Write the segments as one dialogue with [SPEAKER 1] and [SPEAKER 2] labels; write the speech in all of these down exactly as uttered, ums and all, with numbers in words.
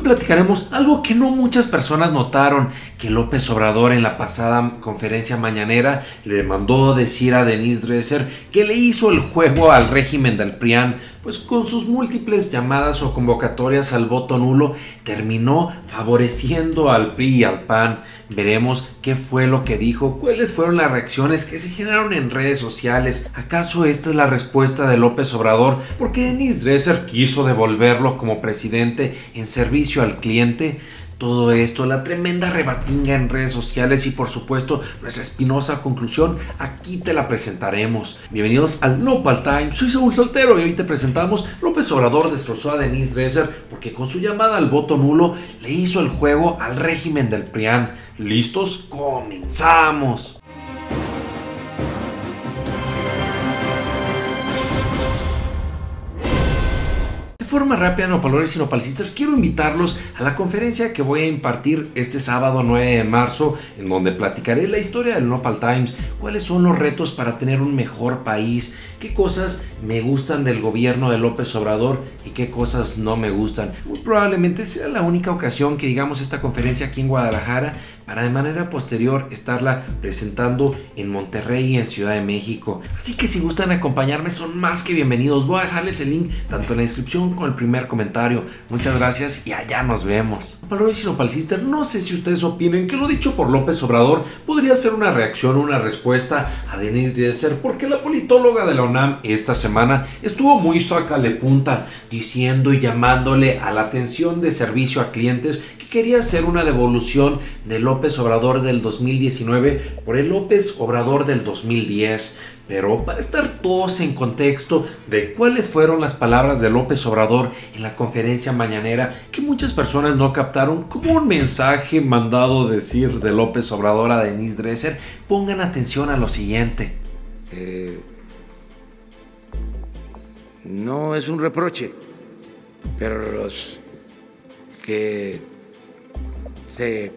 [SPEAKER 1] platicaremos algo que no muchas personas notaron, que López Obrador en la pasada conferencia mañanera le mandó decir a Denise Dresser que le hizo el juego al régimen del P R I A N, pues con sus múltiples llamadas o convocatorias al voto nulo terminó favoreciendo al P R I y al P A N. Veremos qué fue lo que dijo, cuáles fueron las reacciones que se generaron en redes sociales. ¿Acaso esta es la respuesta de López Obrador porque Denise Dresser quiso devolverlo como presidente en servicio al cliente? Todo esto, la tremenda rebatinga en redes sociales y por supuesto nuestra espinosa conclusión, aquí te la presentaremos. Bienvenidos al Nopal Time, soy Saúl Soltero y hoy te presentamos: López Obrador destrozó a Denise Dresser porque con su llamada al voto nulo le hizo el juego al régimen del P R I A N. ¿Listos? ¡Comenzamos! De forma rápida, nopalores y nopalcistas, quiero invitarlos a la conferencia que voy a impartir este sábado nueve de marzo, en donde platicaré la historia del Nopal Times, cuáles son los retos para tener un mejor país, qué cosas me gustan del gobierno de López Obrador y qué cosas no me gustan. Muy probablemente sea la única ocasión que digamos esta conferencia aquí en Guadalajara, para de manera posterior estarla presentando en Monterrey y en Ciudad de México. Así que si gustan acompañarme son más que bienvenidos. Voy a dejarles el link tanto en la descripción como en el primer comentario. Muchas gracias y allá nos vemos. Nopalores y nopalcistas, no sé si ustedes opinen que lo dicho por López Obrador podría ser una reacción, una respuesta a Denise Dresser, porque la politóloga de la UNAM esta semana estuvo muy sácale punta diciendo y llamándole a la atención de servicio a clientes que quería hacer una devolución de López Obrador del dos mil diecinueve por el López Obrador del dos mil diez. Pero para estar todos en contexto de cuáles fueron las palabras de López Obrador en la conferencia mañanera, que muchas personas no captaron como un mensaje mandado decir de López Obrador a Denise Dresser, pongan atención a lo siguiente.
[SPEAKER 2] Eh, no es un reproche, pero los que se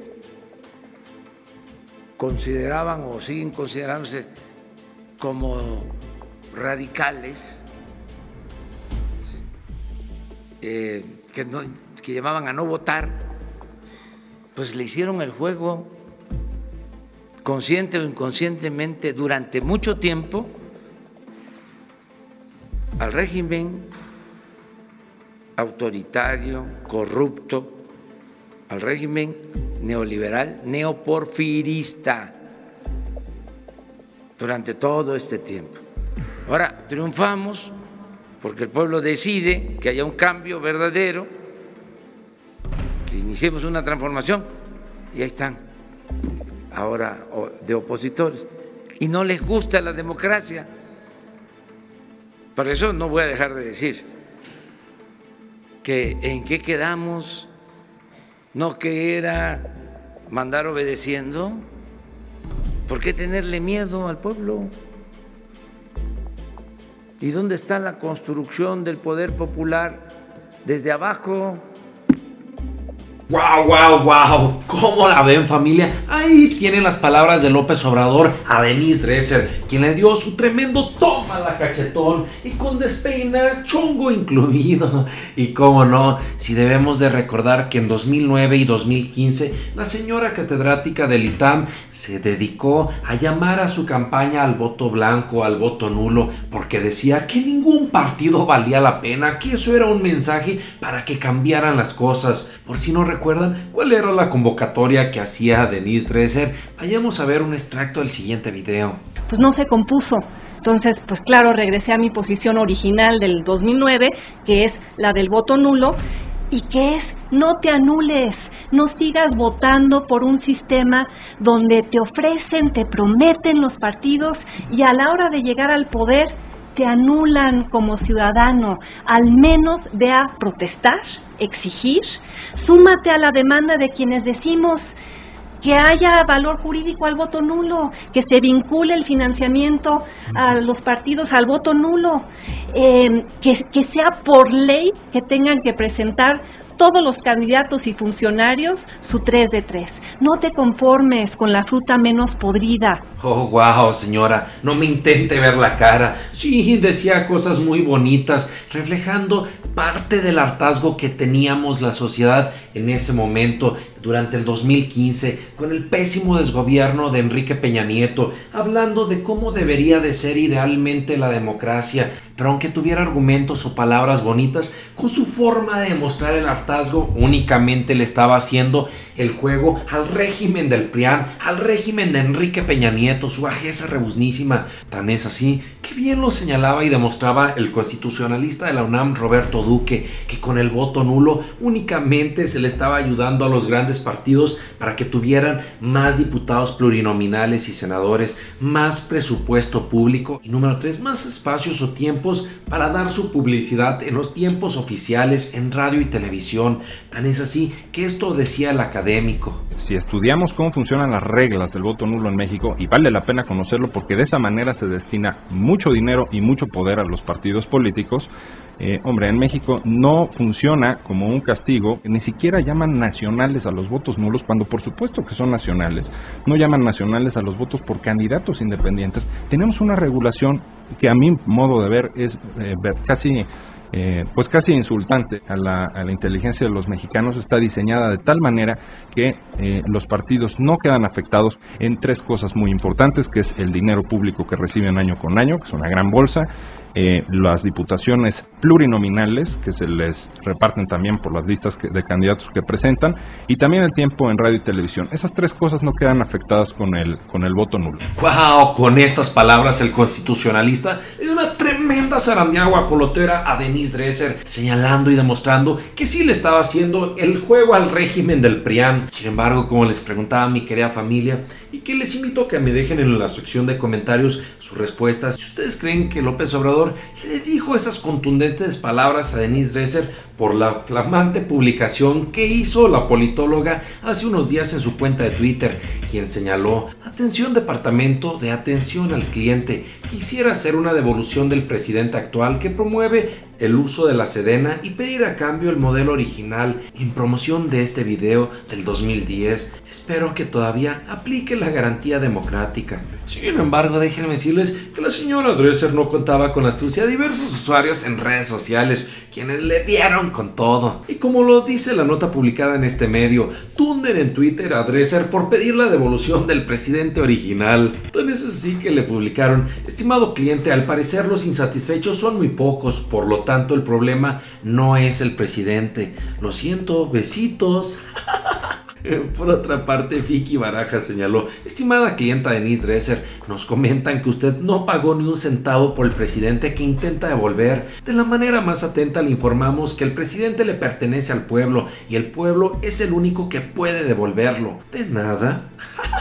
[SPEAKER 2] consideraban o siguen considerándose como radicales, eh, que, no, que llamaban a no votar, pues le hicieron el juego consciente o inconscientemente durante mucho tiempo al régimen autoritario, corrupto, al régimen neoliberal, neoporfirista, durante todo este tiempo. Ahora triunfamos porque el pueblo decide que haya un cambio verdadero, que iniciemos una transformación, y ahí están ahora de opositores, y no les gusta la democracia. Por eso no voy a dejar de decir que en qué quedamos, no que era mandar obedeciendo. ¿Por qué tenerle miedo al pueblo? ¿Y dónde está la construcción del poder popular desde abajo?
[SPEAKER 1] ¡Wow, wow, wow! ¿Cómo la ven, familia? Ahí tienen las palabras de López Obrador a Denise Dresser, quien le dio su tremendo toma a la cachetón y con despeina chongo incluido. Y cómo no, si debemos de recordar que en dos mil nueve y dos mil quince la señora catedrática del I T A M se dedicó a llamar a su campaña al voto blanco, al voto nulo, porque decía que ningún partido valía la pena, que eso era un mensaje para que cambiaran las cosas. Por si no recuerdan cuál era la convocatoria que hacía Denise Dresser, vayamos a ver un extracto del siguiente video.
[SPEAKER 3] Pues no se compuso. Entonces, pues claro, regresé a mi posición original del dos mil nueve, que es la del voto nulo, y que es: no te anules, no sigas votando por un sistema donde te ofrecen, te prometen los partidos y a la hora de llegar al poder te anulan como ciudadano. Al menos ve a protestar, exigir, súmate a la demanda de quienes decimos que haya valor jurídico al voto nulo, que se vincule el financiamiento a los partidos al voto nulo, eh, que, que sea por ley que tengan que presentar todos los candidatos y funcionarios su tres de tres. No te conformes con la fruta menos podrida.
[SPEAKER 1] Oh, wow, señora, no me intente ver la cara. Sí, decía cosas muy bonitas, reflejando parte del hartazgo que teníamos la sociedad en ese momento, durante el dos mil quince, con el pésimo desgobierno de Enrique Peña Nieto, hablando de cómo debería de ser idealmente la democracia. Pero aunque tuviera argumentos o palabras bonitas, con su forma de demostrar el hartazgo, únicamente le estaba haciendo el juego al régimen del P R I A N, al régimen de Enrique Peña Nieto, su bajeza rebuznísima. Tan es así que bien lo señalaba y demostraba el constitucionalista de la UNAM, Roberto Duque, que con el voto nulo únicamente se le estaba ayudando a los grandes partidos para que tuvieran más diputados plurinominales y senadores, más presupuesto público y número tres, más espacios o tiempos para dar su publicidad en los tiempos oficiales en radio y televisión. Tan es así que esto decía el académico.
[SPEAKER 4] Si estudiamos cómo funcionan las reglas del voto nulo en México, y vale la pena conocerlo porque de esa manera se destina mucho dinero y mucho poder a los partidos políticos, Eh, hombre, en México no funciona como un castigo, ni siquiera llaman nacionales a los votos nulos, cuando por supuesto que son nacionales. No llaman nacionales a los votos por candidatos independientes. Tenemos una regulación que a mi modo de ver es eh, ver casi... Eh, pues casi insultante a la, a la inteligencia de los mexicanos. Está diseñada de tal manera que eh, los partidos no quedan afectados en tres cosas muy importantes, que es el dinero público que reciben año con año, que es una gran bolsa, eh, las diputaciones plurinominales que se les reparten también por las listas que, de candidatos que presentan, y también el tiempo en radio y televisión. Esas tres cosas no quedan afectadas con el, con el voto nulo.
[SPEAKER 1] ¡Wow! Con estas palabras el constitucionalista le dio una tremenda zarandeada guajolotera a Denise Dresser, señalando y demostrando que sí le estaba haciendo el juego al régimen del P R I A N. Sin embargo, como les preguntaba a mi querida familia, y que les invito a que me dejen en la sección de comentarios sus respuestas, si ustedes creen que López Obrador le dijo esas contundentes palabras a Denise Dresser por la flamante publicación que hizo la politóloga hace unos días en su cuenta de Twitter, quien señaló: atención departamento de atención al cliente, quisiera hacer una devolución del presidente actual que promueve el uso de la Sedena y pedir a cambio el modelo original en promoción de este video del dos mil diez. Espero que todavía aplique la garantía democrática. Sin embargo, déjenme decirles que la señora Dresser no contaba con la astucia de diversos usuarios en redes sociales, quienes le dieron con todo. Y como lo dice la nota publicada en este medio, tunden en Twitter a Dresser por pedir la devolución del presidente original. Tan es así que le publicaron: estimado cliente, al parecer los insatisfechos son muy pocos, por lo tanto el problema no es el presidente. Lo siento, besitos. Por otra parte, Vicky Baraja señaló: estimada clienta Denise Dresser, nos comentan que usted no pagó ni un centavo por el presidente que intenta devolver. De la manera más atenta le informamos que el presidente le pertenece al pueblo y el pueblo es el único que puede devolverlo. ¿De nada?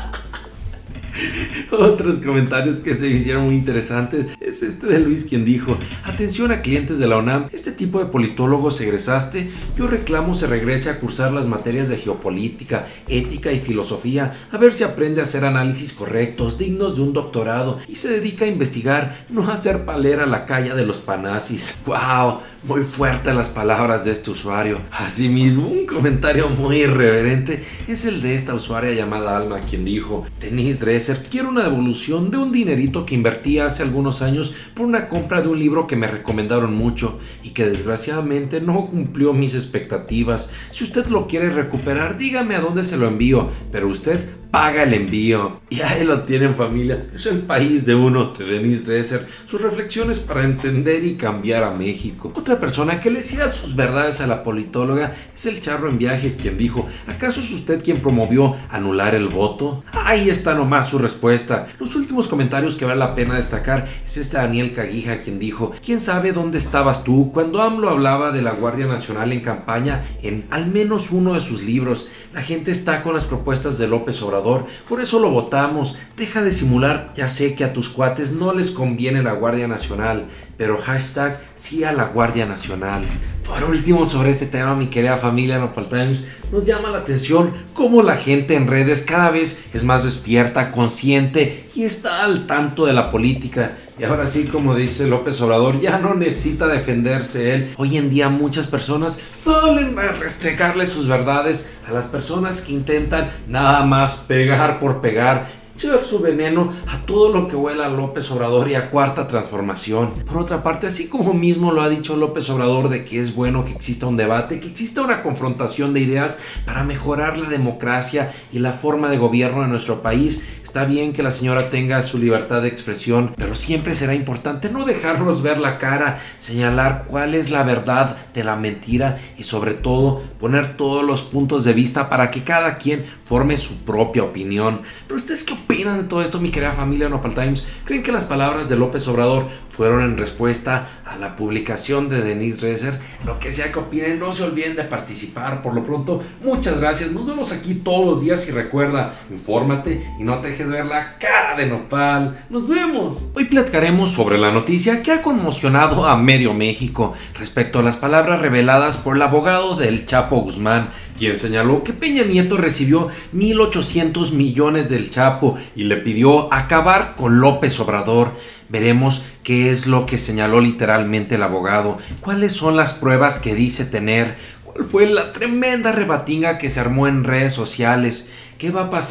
[SPEAKER 1] Otros comentarios que se me hicieron muy interesantes es este de Luis, quien dijo: atención a clientes de la UNAM, este tipo de politólogos egresaste, yo reclamo se regrese a cursar las materias de geopolítica, ética y filosofía, a ver si aprende a hacer análisis correctos, dignos de un doctorado, y se dedica a investigar, no a hacer palera la calle de los panazis. ¡Wow! Muy fuertes las palabras de este usuario. Asimismo, un comentario muy irreverente es el de esta usuaria llamada Alma, quien dijo: Denise Dresser, quiero una devolución de un dinerito que invertí hace algunos años por una compra de un libro que me recomendaron mucho y que desgraciadamente no cumplió mis expectativas. Si usted lo quiere recuperar, dígame a dónde se lo envío, pero usted paga el envío. Y ahí lo tienen, familia. Es el país de uno, de Denise Dresser. Sus reflexiones para entender y cambiar a México. Otra persona que le decía sus verdades a la politóloga es el Charro en Viaje, quien dijo: ¿acaso es usted quien promovió anular el voto? Ahí está nomás su respuesta. Los últimos comentarios que vale la pena destacar es este Daniel Caguija, quien dijo: ¿quién sabe dónde estabas tú cuando AMLO hablaba de la Guardia Nacional en campaña en al menos uno de sus libros? La gente está con las propuestas de López Obrador, por eso lo votamos. Deja de simular, ya sé que a tus cuates no les conviene la Guardia Nacional, pero hashtag sí a la Guardia Nacional. Por último, sobre este tema, mi querida familia Nopal Times, nos llama la atención cómo la gente en redes cada vez es más despierta, consciente y está al tanto de la política. Y ahora sí, como dice López Obrador, ya no necesita defenderse él. Hoy en día muchas personas suelen restregarle sus verdades a las personas que intentan nada más pegar por pegar, echar su veneno a todo lo que huela a López Obrador y a Cuarta Transformación. Por otra parte, así como mismo lo ha dicho López Obrador de que es bueno que exista un debate, que exista una confrontación de ideas para mejorar la democracia y la forma de gobierno de nuestro país, está bien que la señora tenga su libertad de expresión, pero siempre será importante no dejarnos ver la cara, señalar cuál es la verdad de la mentira y sobre todo poner todos los puntos de vista para que cada quien forme su propia opinión. Pero ustedes, ¿qué opinan de todo esto, mi querida familia Nopal Times? ¿Creen que las palabras de López Obrador fueron en respuesta a la publicación de Denise Dresser? Lo que sea que opinen, no se olviden de participar. Por lo pronto, muchas gracias. Nos vemos aquí todos los días y recuerda, infórmate y no te dejes ver la cara de nopal. ¡Nos vemos! Hoy platicaremos sobre la noticia que ha conmocionado a medio México respecto a las palabras reveladas por el abogado del Chapo Guzmán, quien señaló que Peña Nieto recibió mil ochocientos millones del Chapo y le pidió acabar con López Obrador. Veremos qué es lo que señaló literalmente el abogado, cuáles son las pruebas que dice tener, cuál fue la tremenda rebatinga que se armó en redes sociales, qué va a pasar